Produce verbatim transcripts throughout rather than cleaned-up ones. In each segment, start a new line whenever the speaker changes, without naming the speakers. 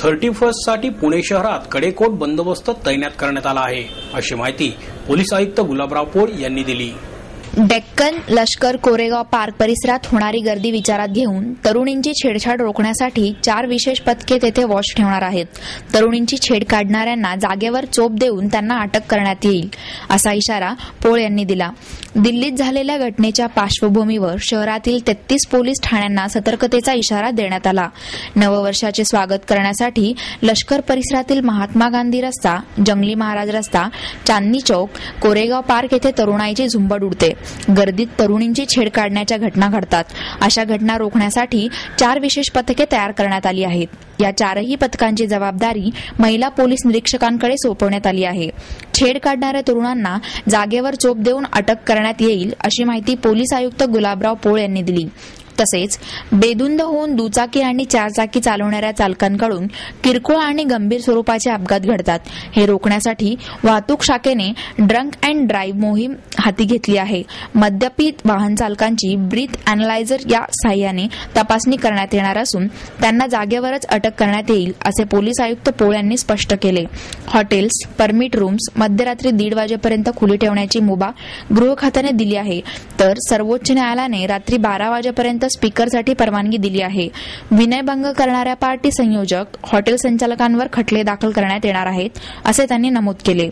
Thirty first साठी पुणे शहरात कडेकोट बंदोबस्त तैनात करण्यात आला आहे, अशी माहिती पोलीस आयुक्त गुलाबराव पोळ यांनी दिली.
डेक्कन लष्कर कोरेगाव पार्क परिसरात होणारी गर्दी विचारात घेऊन तरुणींची छेडछाड रोखण्यासाठी चार विशेष पथके तेथे वॉच ठेवणार आहेत. तरुणींची छेड काढणाऱ्यांना जागेवर चोप देऊन त्यांना अटक करण्यात येईल, असा इशारा पोळ यांनी दिला. दिल्लीत झालेल्या घटनेच्या पार्श्वभूमीवर शहरातील तेहतीस पोलीस ठाण्यांना सतर्कतेचा इशारा देण्यात आला. नववर्षाचे स्वागत करण्यासाठी लष्कर परिसरातील महात्मा गांधी रस्ता, जंगली महाराज रस्ता, चांदणी चौक, कोरेगाव पार्क येथे तरुणाईची झुंबड उडते. गर्दीत तरुणींची छेड काढण्याच्या घटना घडतात. अशा घटना रोखण्यासाठी चार विशेष पथके तयार करण्यात आली आहेत. या चारही पथकांची जबाबदारी महिला पोलीस निरीक्षकांकडे सोपवण्यात आली आहे. छेड काढणाऱ्या तरुणांना जागेवर चोप देऊन अटक करण्यात येईल, अशी माहिती पोलीस आयुक्त गुलाबराव पोळ यांनी दिली. तसेच बेधुंद होऊन दुचाकी आणि चारचाकी चालवणाऱ्या चालकांकडून किरकोळ आणि गंभीर स्वरूपाचे अपघात घडतात. हे रोखण्यासाठी वाहतूक शाखेने ड्रंक अँड ड्राईव्ह मोहीम हाती घेतली आहे. मद्यपित वाहन चालकांची ब्रीथ अॅनालायझर या साह्याने तपासणी करण्यात येणार असून त्यांना जागेवरच अटक करण्यात येईल, असे पोलीस आयुक्त पोळ यांनी स्पष्ट केले. हॉटेल्स, परमिट रूम्स मध्यरात्री दीड वाजेपर्यंत खुली ठेवण्याची मुभा गृह खात्याने दिली आहे, तर सर्वोच्च न्यायालयाने रात्री बारा वाजेपर्यंत स्पीकरसाठी परवानगी दिली आहे. विनयभंग करणाऱ्या पार्टी संयोजक, हॉटेल संचालकांवर खटले दाखल करण्यात येणार आहेत, असे त्यांनी नमूद केले.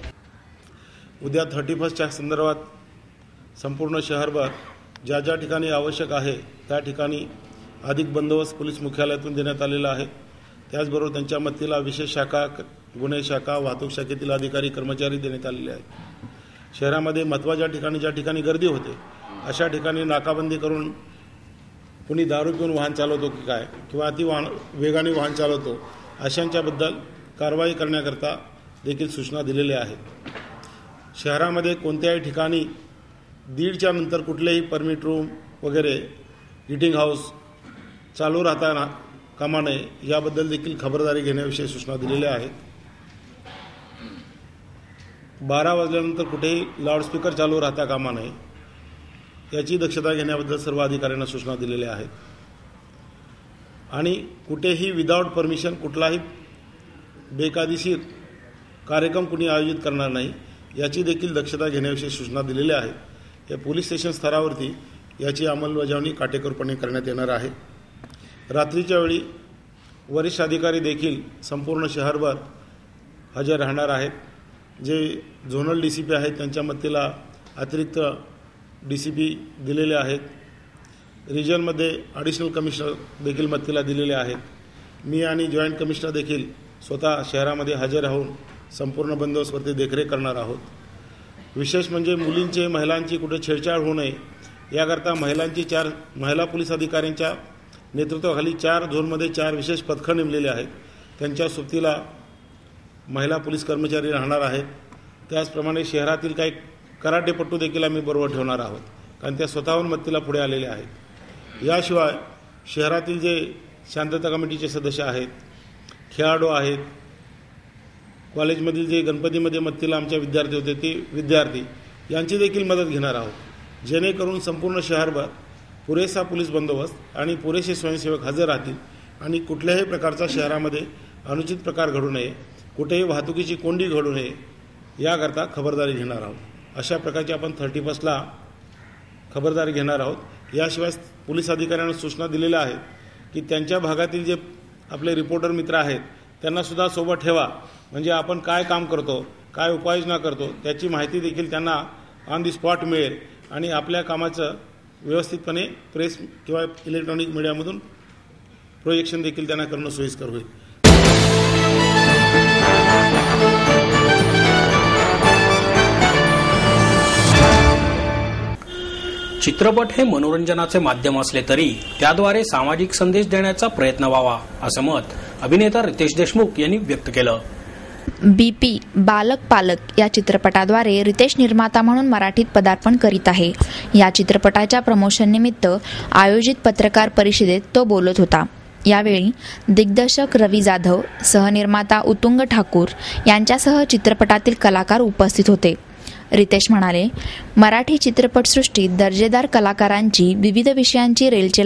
उद्या थर्टी फर्स्टच्या संदर्भात संपूर्ण शहरभर ज्या ज्या ठिकाणी आवश्यक आहे त्या ठिकाणी अधिक बंदोबस्त पोलीस मुख्यालयातून देण्यात आलेला आहे. त्याचबरोबर त्यांच्या मदतीला विशेष शाखा, गुन्हे शाखा, वाहतूक शाखेतील अधिकारी, कर्मचारी देण्यात आलेले आहेत. शहरामध्ये महत्त्वाच्या ठिकाणी ज्या ठिकाणी गर्दी होते अशा ठिकाणी नाकाबंदी करून कुणी दारू पिऊन वाहन चालवतो की काय किंवा अति वाहन वेगाने वाहन चालवतो अशांच्याबद्दल कारवाई करण्याकरता देखील सूचना दिलेल्या आहेत. शहरामध्ये कोणत्याही ठिकाणी दीडच्या नंतर कुठलेही परमिट रूम वगैरे ईटिंग हाऊस चालू राहताना कामा नये, याबद्दल देखील खबरदारी घेण्याविषयी सूचना दिलेल्या आहेत. बारा वाजल्यानंतर कुठेही लाऊडस्पीकर चालू राहता कामा नये, याची दक्षता घेण्याबद्दल सर्व अधिकाऱ्यांना सूचना दिलेल्या आहेत. आणि कुठेही विदाऊट परमिशन कुठलाही बेकायदेशीर कार्यक्रम कुणी आयोजित करणार नाही, याची देखील दक्षता घेण्याविषयी सूचना दिलेल्या आहेत. या पोलीस स्टेशन स्तरावरती याची अंमलबजावणी काटेकोरपणे करण्यात येणार आहे. रात्रीच्या वेळी वरिष्ठ अधिकारी देखील संपूर्ण शहरभर हजर राहणार आहेत. जे झोनल डी सी पी आहेत त्यांच्या मदतीला अतिरिक्त डी सी पी दिलेले आहेत. रिजनमध्ये ॲडिशनल कमिशनर देखील मदतीला दिलेले आहेत. मी आणि जॉईंट कमिशनर देखील स्वतः शहरामध्ये हजर राहून संपूर्ण बंदोबस्तावरती देखरेख करणार आहोत. विशेष म्हणजे मुलींचे, महिलांची कुठे छेडछाड होऊ नये याकरता महिलांची चार महिला पोलीस अधिकाऱ्यांच्या नेतृत्वाखाली चार झोनमध्ये चार विशेष पथकं नेमलेली आहेत. त्यांच्या सोबतीला महिला पोलीस कर्मचारी राहणार आहेत. त्याचप्रमाणे शहरातील काही कराटेपट्टू देखील आम्ही बरोबर ठेवणार आहोत, कारण त्या स्वतःहून मदतीला पुढे आलेले आहेत. याशिवाय शहरातील जे शांतता कमिटीचे सदस्य आहेत, खेळाडू आहेत, कॉलेजमधील जे गणपतीमध्ये मदतीला आमच्या विद्यार्थी होते ते विद्यार्थी यांची देखील मदत घेणार आहोत, जेणेकरून संपूर्ण शहरभर पुरेसा पोलीस बंदोबस्त आणि पुरेसे स्वयंसेवक हजर राहतील आणि कुठल्याही प्रकारचा शहरामध्ये अनुचित प्रकार घडू नये, कुठेही वाहतुकीची कोंडी घडू नये याकरता खबरदारी घेणार आहोत. अशा प्रकारची आपण थर्टी फर्स्टला खबरदारी घेणार आहोत. याशिवाय पोलीस अधिकाऱ्यांना सूचना दिलेल्या आहेत की त्यांच्या भागातील जे आपले रिपोर्टर मित्र आहेत त्यांनासुद्धा सोबत ठेवा, म्हणजे आपण काय काम करतो, काय उपाययोजना करतो त्याची माहिती देखील त्यांना ऑन दी स्पॉट मिळेल आणि आपल्या कामाचं व्यवस्थितपणे प्रेस किंवा इलेक्ट्रॉनिक मीडियामधून प्रोजेक्शन देखील त्यांना करणं सोयीस्कर होईल.
चित्रपट हे मनोरंजनाचे माध्यम असले तरी त्याद्वारे सामाजिक संदेश देण्याचा प्रयत्न व्हावा, असं मत अभिनेता रितेश देशमुख यांनी व्यक्त केलं.
बीपी बालक पालक या चित्रपटाद्वारे रितेश निर्माता म्हणून मराठीत पदार्पण करीत आहे. या चित्रपटाच्या प्रमोशन निमित्त आयोजित पत्रकार परिषदेत तो बोलत होता. यावेळी दिग्दर्शक रवी जाधव, सहनिर्माता उत्तुंग ठाकूर यांच्यासह चित्रपटातील कलाकार उपस्थित होते. रितेश म्हणाले, मराठी चित्रपटसृष्टीत दर्जेदार कलाकारांची विविध विषयांची रेलचेल आहे.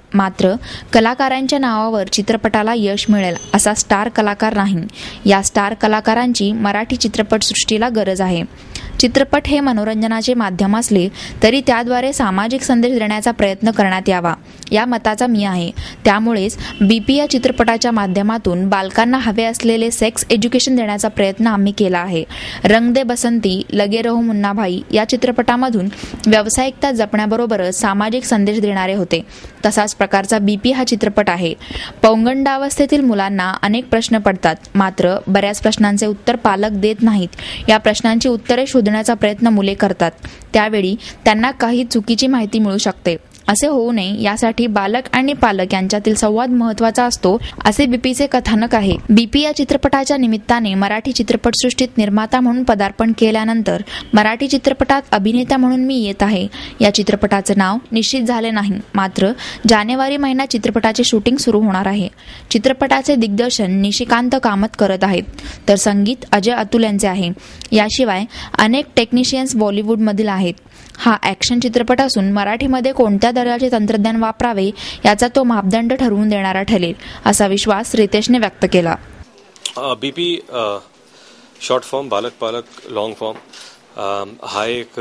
मात्र कलाकारांच्या नावावर चित्रपटाला यश मिळेल असा स्टार कलाकार नाही. या स्टार कलाकारांची मराठी चित्रपटसृष्टीला गरज आहे. चित्रपट हे मनोरंजनाचे माध्यम असले तरी त्याद्वारे सामाजिक संदेश देण्याचा प्रयत्न करण्यात यावा या मताचा मी आहे. त्यामुळेच बीपी या चित्रपटाच्या माध्यमातून बालकांना हवे असलेले सेक्स एज्युकेशन देण्याचा प्रयत्न आम्ही केला आहे. रंग दे बसंती, लगे रहो मुन्ना भाई या चित्रपटामधून व्यावसायिकता जपण्याबरोबरच सामाजिक संदेश देणारे होते. तसाच प्रकारचा बीपी हा चित्रपट आहे. पौगंडावस्थेतील मुलांना अनेक प्रश्न पडतात, मात्र बऱ्याच प्रश्नांचे उत्तर पालक देत नाहीत. या प्रश्नांची उत्तरे शोधण्याचा प्रयत्न मुले करतात. त्यावेळी त्यांना काही चुकीची माहिती मिळू शकते. असे होऊ नये यासाठी बालक आणि पालक यांच्यातील संवाद महत्त्वाचा असतो, असे बीपीचे कथानक आहे. बीपी या चित्रपटाच्या निमित्ताने मराठी चित्रपटसृष्टीत निर्माता म्हणून पदार्पण केल्यानंतर मराठी चित्रपटात अभिनेता म्हणून मी येत आहे. या चित्रपटाचे नाव निश्चित झाले नाही, मात्र जानेवारी महिन्यात चित्रपटाचे शूटिंग सुरू होणार आहे. चित्रपटाचे दिग्दर्शन निशिकांत कामत करत आहेत, तर संगीत अजय अतुल यांचे आहे. याशिवाय अनेक टेक्निशियन्स बॉलिवूडमधील आहेत. हा ॲक्शन चित्रपट असून मराठीमध्ये कोणत्या दर्जाचे तंत्रज्ञान वापरावे याचा तो मापदंड ठरवून देणारा ठरेल, असा विश्वास रितेशने व्यक्त केला.
बीपी शॉर्ट फॉर्म, बालक पालक लॉंग फॉर्म हा एक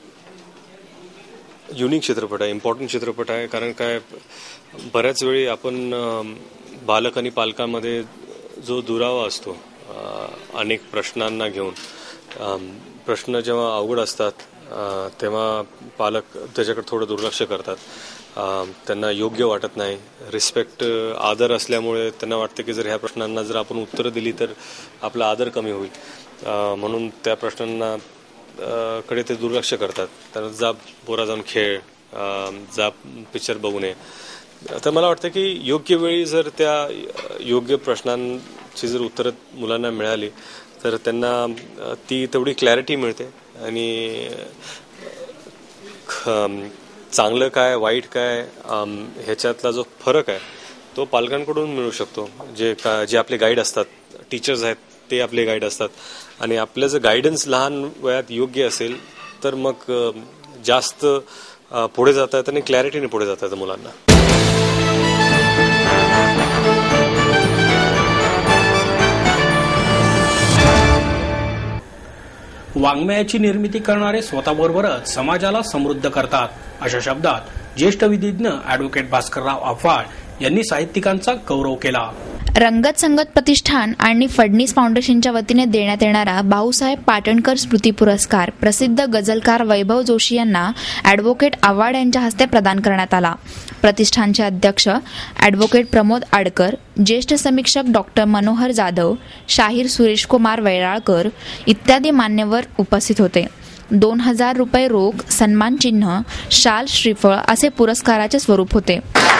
युनिक चित्रपट आहे, इम्पॉर्टंट चित्रपट आहे. कारण काय, बऱ्याच वेळी आपण बालक आणि पालकांमध्ये जो दुरावा असतो अनेक प्रश्नांना घेऊन, प्रश्न जेव्हा अवघड असतात तेव्हा पालक त्याच्याकडे थोडं दुर्लक्ष करतात. त्यांना योग्य वाटत नाही. रिस्पेक्ट, आदर असल्यामुळे त्यांना वाटतं की जर ह्या प्रश्नांना जर आपण उत्तरं दिली तर आपला आदर कमी होईल, म्हणून त्या प्रश्नांना कडे ते दुर्लक्ष करतात. त्यांना जा पोरा जाऊन खेळ, जा पिक्चर बघू नये. तर मला वाटतं की योग्य वेळी जर त्या योग्य प्रश्नांची जर उत्तरं मुलांना मिळाली तर त्यांना ती तेवढी क्लॅरिटी मिळते आणि चांगलं काय वाईट काय ह्याच्यातला जो फरक आहे तो पालकांकडून मिळू शकतो. जे का जे आपले गाईड असतात, टीचर्स आहेत, ते आपले गाईड असतात. आणि आपलं जर गायडन्स लहान वयात योग्य असेल तर मग जास्त पुढे जाता येतं आणि क्लॅरिटीने पुढे जाता येतं मुलांना.
वाङ्मयाची निर्मिती करणारे स्वतःबरोबरच समाजाला समृद्ध करतात, अशा शब्दात ज्येष्ठ विधिज्ञ ॲडव्होकेट भास्करराव आव्हाड यांनी साहित्यिकांचा गौरव केला.
रंगत संगत प्रतिष्ठान आणि फडणीस फाउंडेशनच्या वतीने देण्यात येणारा भाऊसाहेब पाटणकर स्मृती पुरस्कार प्रसिद्ध गझलकार वैभव जोशी यांना ॲडव्होकेट आव्हाड यांच्या हस्ते प्रदान करण्यात आला. प्रतिष्ठानचे अध्यक्ष ॲडव्होकेट प्रमोद आडकर, ज्येष्ठ समीक्षक डॉक्टर मनोहर जाधव, शाहीर सुरेशकुमार वैराळकर इत्यादी मान्यवर उपस्थित होते. दोन हजार रुपये रोख, सन्मान चिन्ह, शाल, श्रीफळ असे पुरस्काराचे स्वरूप होते.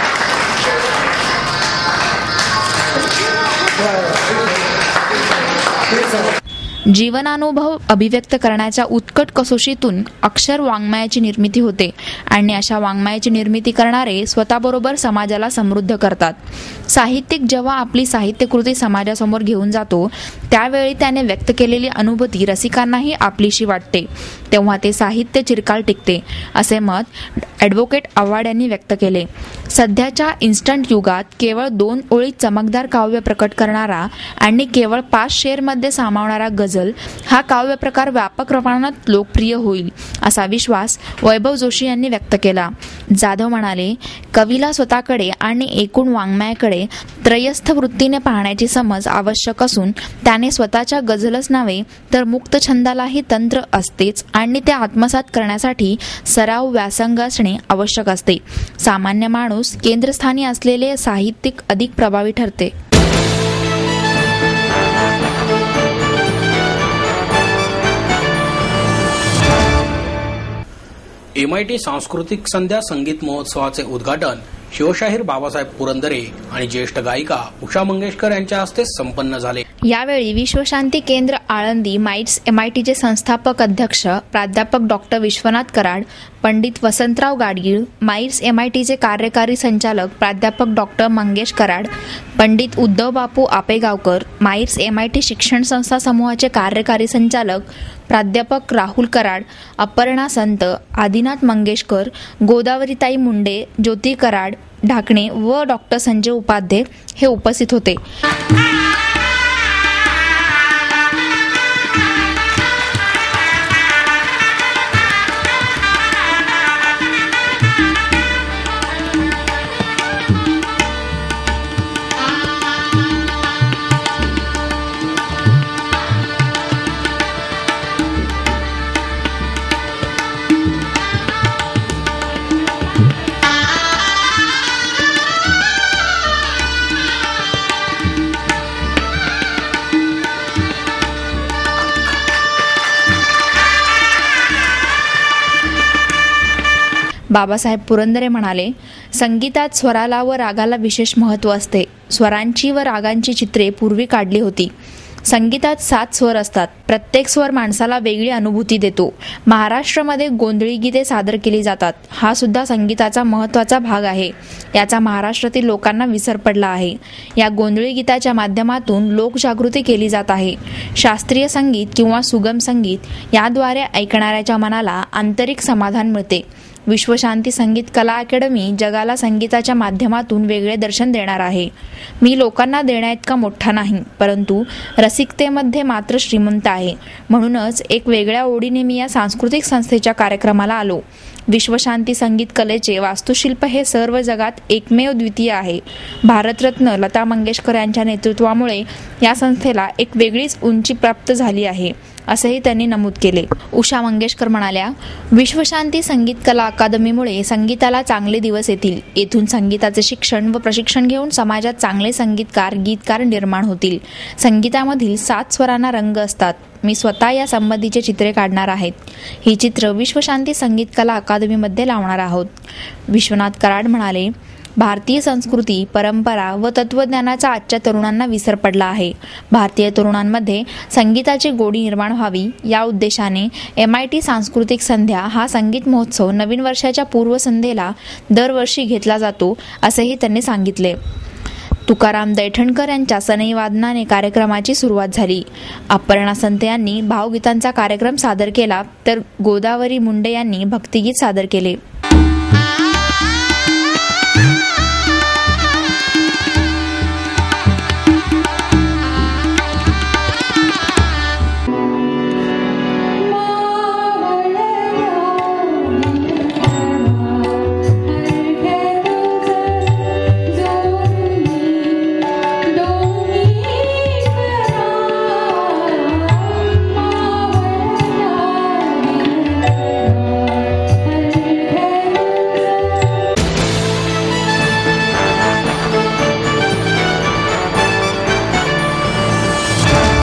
जीवनानुभव अभिव्यक्त करण्याच्या उत्कट कसोशीतून अक्षर वाङ्मयाची निर्मिती होते आणि अशा वाङ्मयाची निर्मिती करणारे स्वतःबरोबर समाजाला समृद्ध करतात. साहित्यिक जेव्हा आपली साहित्यकृती समाजासमोर घेऊन जातो त्यावेळी त्याने व्यक्त केलेली अनुभूती रसिकांनाही आपलीशी वाटते, तेव्हा ते साहित्य चिरकाल टिकते, असे मत ॲडव्होकेट आव्हाड यांनी व्यक्त केले. सध्याच्या इन्स्टंट युगात केवळ दोन ओळीत चमकदार काव्य प्रकट करणारा आणि केवळ पाच शेअरमध्ये सामावणारा गझल हा काव्य प्रकार व्यापक प्रमाणात लोकप्रिय होईल, असा विश्वास वैभव जोशी यांनी व्यक्त केला. जाधव म्हणाले, कवीला स्वतःकडे आणि एकूण वाङ्मयाकडे त्रयस्थ वृत्तीने पाहण्याची समज आवश्यक असून त्याने स्वतःच्या गझलच नव्हे तर मुक्त छंदालाही तंत्र असतेच आणि ते आत्मसात करण्यासाठी सराव, व्यासंग असणे आवश्यक असते. सामान्य माणूस केंद्रस्थानी असलेले साहित्यिक अधिक प्रभावी ठरते.
एमआयटी सांस्कृतिक संध्या संगीत महोत्सवाचे उद्घाटन शिवशाहीर बाबासाहेब पुरंदरे आणि ज्येष्ठ गायिका उषा मंगेशकर यांच्या हस्ते संपन्न झाले.
यावेळी विश्वशांती केंद्र आळंदी माइट्स एमआयटीचे संस्थापक अध्यक्ष प्राध्यापक डॉक्टर विश्वनाथ कराड, पंडित वसंतराव गाडगीळ, माइट्स एमआयटीचे कार्यकारी संचालक प्राध्यापक डॉक्टर मंगेश कराड, पंडित उद्धव बापू आपेगावकर, माइट्स एमआयटी शिक्षण संस्था समूहाचे कार्यकारी संचालक प्राध्यापक राहुल कराड, अपर्णा संत, आदिनाथ मंगेशकर, गोदावरीताई मुंडे, ज्योती कराड, ढाकणे व डॉक्टर संजय उपाध्ये हे उपस्थित होते. बाबासाहेब पुरंदरे म्हणाले, संगीतात स्वराला व रागाला विशेष महत्त्व असते. स्वरांची व रागांची चित्रे पूर्वी काढली होती. संगीतात सात स्वर असतात. प्रत्येक स्वर माणसाला वेगळी अनुभूती देतो. महाराष्ट्रामध्ये गोंधळी गीते सादर केली जातात. हा सुद्धा संगीताचा महत्त्वाचा भाग आहे. याचा महाराष्ट्रातील लोकांना विसर पडला आहे. या गोंधळी गीताच्या माध्यमातून लोकजागृती केली जात आहे. शास्त्रीय संगीत किंवा सुगम संगीत याद्वारे ऐकणाऱ्याच्या मनाला आंतरिक समाधान मिळते. विश्वशांती संगीत कला अकॅडमी जगाला संगीताच्या माध्यमातून वेगळे दर्शन देणार आहे. मी लोकांना देण्याइतका मोठा नाही, परंतु रसिकतेमध्ये मात्र श्रीमंत आहे. म्हणूनच एक वेगळ्या ओढीने मी या सांस्कृतिक संस्थेच्या कार्यक्रमाला आलो. विश्वशांती संगीत कलेचे वास्तुशिल्प हे सर्व जगात एकमेव द्वितीय आहे. भारतरत्न लता मंगेशकर यांच्या नेतृत्वामुळे या संस्थेला एक वेगळीच उंची प्राप्त झाली आहे, असेही त्यांनी नमूद केले. उषा मंगेशकर म्हणाल्या, विश्वशांती संगीत कला अकादमीमुळे संगीताला चांगले दिवस येतील. येथून संगीताचे शिक्षण व प्रशिक्षण घेऊन समाजात चांगले संगीतकार गीतकार निर्माण होतील. संगीतामधील सात स्वरांना रंग असतात. मी स्वतः या संबंधीचे चित्रे काढणार आहेत. ही चित्र विश्वशांती संगीत कला अकादमीमध्ये लावणार आहोत. विश्वनाथ कराड म्हणाले, भारतीय संस्कृती, परंपरा व तत्वज्ञानाचा आजच्या तरुणांना विसर पडला आहे. भारतीय तरुणांमध्ये संगीताची गोडी निर्माण व्हावी या उद्देशाने एम आय टी सांस्कृतिक संध्या हा संगीत महोत्सव नवीन वर्षाच्या पूर्वसंध्येला दरवर्षी घेतला जातो, असेही त्यांनी सांगितले. तुकाराम दैठणकर यांच्या सनई वादनाने कार्यक्रमाची सुरुवात झाली. अपर्णा संत यांनी भावगीतांचा कार्यक्रम सादर केला, तर गोदावरी मुंडे यांनी भक्तिगीत सादर केले.